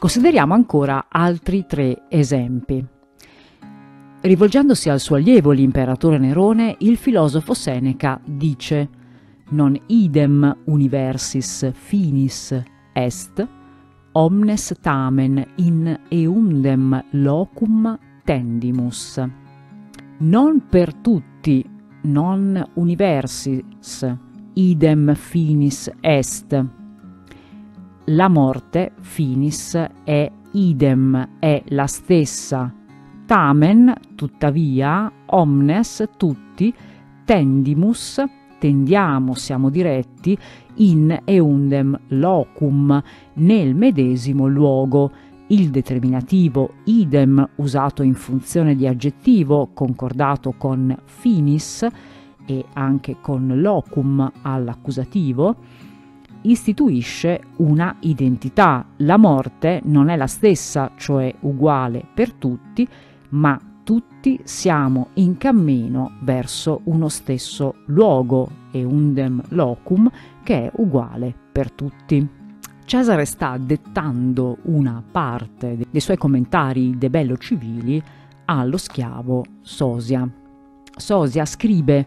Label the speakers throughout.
Speaker 1: Consideriamo ancora altri 3 esempi. Rivolgendosi al suo allievo, l'imperatore Nerone, il filosofo Seneca dice: non idem universis finis est, omnes tamen in eundem locum tendimus. Non per tutti, non universis, idem finis est. La morte, finis, è idem, è la stessa. Tamen, tuttavia, omnes, tutti, tendimus, tendiamo, siamo diretti, in eundem locum, nel medesimo luogo. Il determinativo idem, usato in funzione di aggettivo, concordato con finis e anche con locum all'accusativo, istituisce una identità. La morte non è la stessa, cioè uguale per tutti, ma tutti siamo in cammino verso uno stesso luogo, eundem locum, che è uguale per tutti. Cesare sta dettando una parte dei suoi commentari de bello civili allo schiavo Sosia. Sosia scrivi,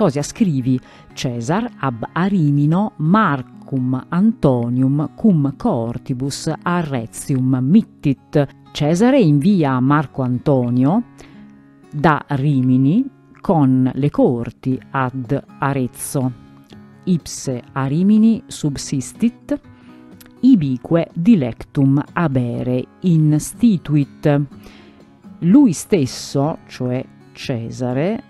Speaker 1: Cesar ab Arimino Marcum Antonium cum coortibus arretium mittit. Cesare invia Marco Antonio da Rimini con le coorti ad Arezzo. Ipse Arimini subsistit, ibique dilectum abere instituit. Lui stesso, cioè Cesare,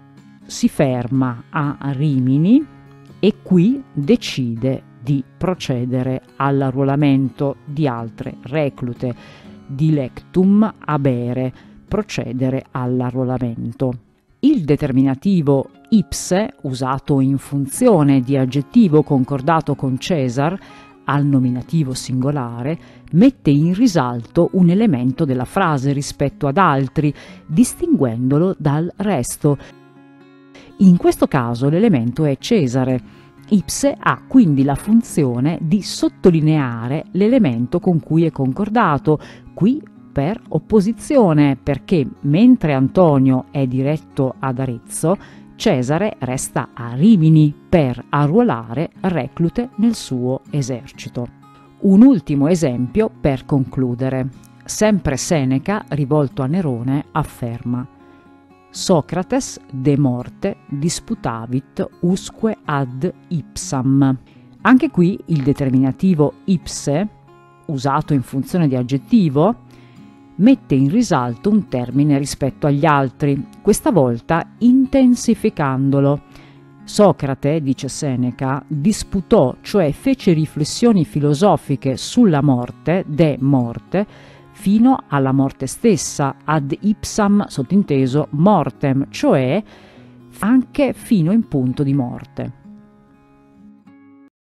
Speaker 1: si ferma a Rimini e qui decide di procedere all'arruolamento di altre reclute. Dilectum abere, procedere all'arruolamento. Il determinativo ipse, usato in funzione di aggettivo concordato con Cesar, al nominativo singolare, mette in risalto un elemento della frase rispetto ad altri, distinguendolo dal resto. In questo caso l'elemento è Cesare. Ipse ha quindi la funzione di sottolineare l'elemento con cui è concordato, qui per opposizione, perché mentre Antonio è diretto ad Arezzo, Cesare resta a Rimini per arruolare reclute nel suo esercito. Un ultimo esempio per concludere. Sempre Seneca, rivolto a Nerone, afferma: Socrates de morte disputavit usque ad ipsam. Anche qui il determinativo ipse, usato in funzione di aggettivo, mette in risalto un termine rispetto agli altri, questa volta intensificandolo. Socrate, dice Seneca, disputò, cioè fece riflessioni filosofiche sulla morte, de morte, fino alla morte stessa, ad ipsam sottinteso mortem, cioè anche fino in punto di morte.